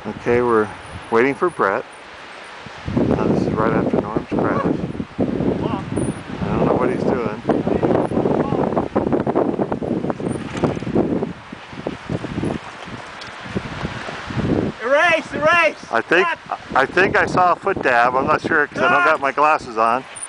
Okay, we're waiting for Brett. This is right after Norm's crash. I don't know what he's doing. Erase! I think I saw a foot dab. I'm not sure because I don't got my glasses on.